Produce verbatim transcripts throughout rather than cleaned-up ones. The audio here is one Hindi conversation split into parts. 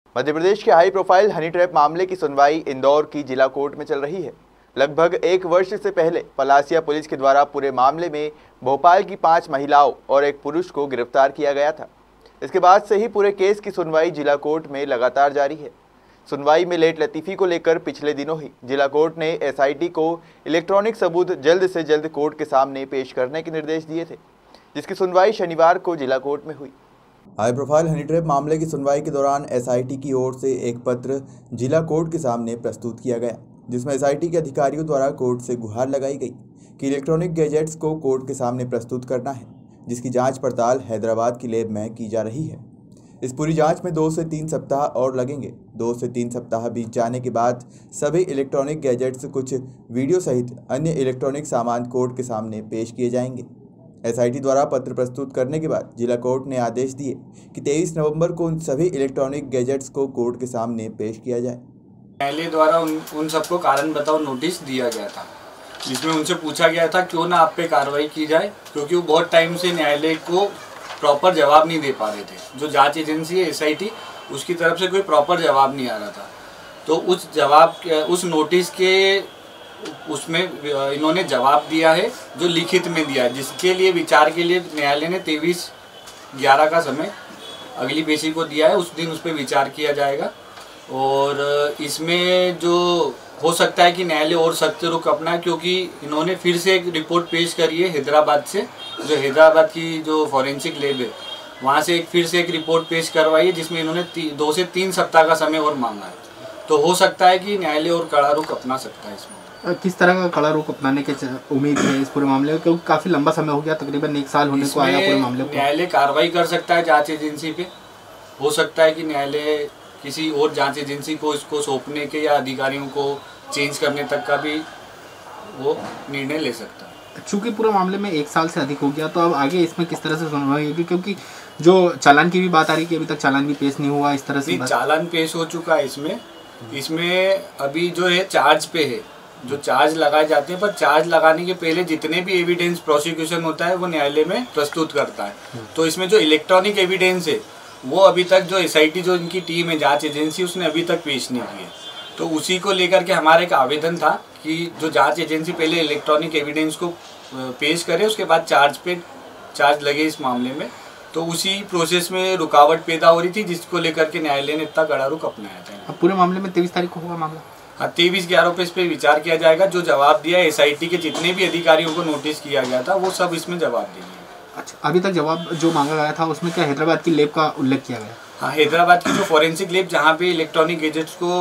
मध्य प्रदेश के हाई प्रोफाइल हनी ट्रैप मामले की सुनवाई इंदौर की जिला कोर्ट में चल रही है। लगभग एक वर्ष से पहले पलासिया पुलिस के द्वारा पूरे मामले में भोपाल की पांच महिलाओं और एक पुरुष को गिरफ्तार किया गया था। इसके बाद से ही पूरे केस की सुनवाई जिला कोर्ट में लगातार जारी है। सुनवाई में लेट लतीफ़ी को लेकर पिछले दिनों ही जिला कोर्ट ने एसआईटी को इलेक्ट्रॉनिक सबूत जल्द से जल्द कोर्ट के सामने पेश करने के निर्देश दिए थे, जिसकी सुनवाई शनिवार को जिला कोर्ट में हुई। हाई प्रोफाइल हनी ट्रैप मामले की सुनवाई के दौरान एसआईटी की ओर से एक पत्र जिला कोर्ट के सामने प्रस्तुत किया गया, जिसमें एसआईटी के अधिकारियों द्वारा कोर्ट से गुहार लगाई गई कि इलेक्ट्रॉनिक गैजेट्स को कोर्ट के सामने प्रस्तुत करना है, जिसकी जांच पड़ताल हैदराबाद की लैब में की जा रही है। इस पूरी जांच में दो से तीन सप्ताह और लगेंगे। दो से तीन सप्ताह बीत जाने के बाद सभी इलेक्ट्रॉनिक गैजेट्स, कुछ वीडियो सहित अन्य इलेक्ट्रॉनिक सामान कोर्ट के सामने पेश किए जाएंगे। एसआईटी द्वारा पत्र प्रस्तुत करने के बाद जिला कोर्ट ने आदेश दिए कि तेईस नवंबर को उन सभी इलेक्ट्रॉनिक गैजेट्स को कोर्ट के सामने पेश किया जाए। न्यायालय द्वारा उन उन सबको कारण बताओ नोटिस दिया गया था, जिसमें उनसे पूछा गया था क्यों ना आप पे कार्रवाई की जाए, क्योंकि वो बहुत टाइम से न्यायालय को प्रॉपर जवाब नहीं दे पा रहे थे। जो जांच एजेंसी है एसआईटी, उसकी तरफ से कोई प्रॉपर जवाब नहीं आ रहा था। तो उस जवाब उस नोटिस के उसमें इन्होंने जवाब दिया है, जो लिखित में दिया है, जिसके लिए विचार के लिए न्यायालय ने तेईस ग्यारह का समय अगली पेशी को दिया है। उस दिन उस पर विचार किया जाएगा और इसमें जो हो सकता है कि न्यायालय और सख्त रुख अपनाए, क्योंकि इन्होंने फिर से एक रिपोर्ट पेश करी है हैदराबाद से, जो हैदराबाद की जो फॉरेंसिक लैब है वहाँ से एक फिर से एक रिपोर्ट पेश करवाई है, जिसमें इन्होंने दो से तीन सप्ताह का समय और मांगा है। तो हो सकता है कि न्यायालय और कड़ा रुख अपना सकता है इसमें। किस तरह का कड़ा रुख अपनाने की उम्मीद है इस पूरे मामले में, क्योंकि काफ़ी लंबा समय हो गया, तकरीबन एक साल होने को आया पूरे मामले को। न्यायालय कार्रवाई कर सकता है जांच एजेंसी पे। हो सकता है कि न्यायालय किसी और जांच एजेंसी को इसको सौंपने के या अधिकारियों को चेंज करने तक का भी वो निर्णय ले सकता है। चूँकि पूरे मामले में एक साल से अधिक हो गया, तो अब आगे इसमें किस तरह से सुनवाई होगी, क्योंकि जो चालान की भी बात आ रही है कि अभी तक चालान भी पेश नहीं हुआ, इस तरह से चालान पेश हो चुका है। इसमें इसमें अभी जो है चार्ज पे है, जो चार्ज लगाए जाते हैं, पर चार्ज लगाने के पहले जितने भी एविडेंस प्रोसिक्यूशन होता है वो न्यायालय में प्रस्तुत करता है। तो इसमें जो इलेक्ट्रॉनिक एविडेंस है वो अभी तक जो एसआईटी जो इनकी टीम है जांच एजेंसी, उसने अभी तक पेश नहीं की है। तो उसी को लेकर के हमारा एक आवेदन था कि जो जांच एजेंसी पहले इलेक्ट्रॉनिक एविडेंस को पेश करे, उसके बाद चार्ज पे चार्ज लगे इस मामले में। तो उसी प्रोसेस में रुकावट पैदा हो रही थी, जिसको लेकर के न्यायालय ने इतना कड़ा रुख अपनाया था। अब पूरे मामले में तेईस तारीख को हुआ मामला। हाँ, तेईस ग्यारह पे इस पर विचार किया जाएगा। जो जवाब दिया एसआईटी के जितने भी अधिकारियों को नोटिस किया गया था वो सब इसमें जवाब देंगे। अच्छा, अभी तक जवाब जो मांगा गया था उसमें क्या हैदराबाद की लैब का उल्लेख किया गया? हाँ, हैदराबाद की जो फॉरेंसिक लैब जहाँ पे इलेक्ट्रॉनिक गैजेट्स को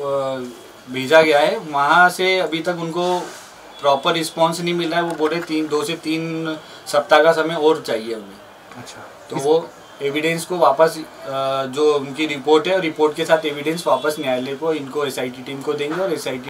भेजा गया है, वहाँ से अभी तक उनको प्रॉपर रिस्पॉन्स नहीं मिल रहा है। वो बोले तीन दो से तीन सप्ताह का समय और चाहिए उन्हें। अच्छा, तो वो एविडेंस को वापस, जो उनकी रिपोर्ट है, रिपोर्ट के साथ एविडेंस वापस न्यायालय को, इनको एसआईटी टीम को देंगे और एसआईटी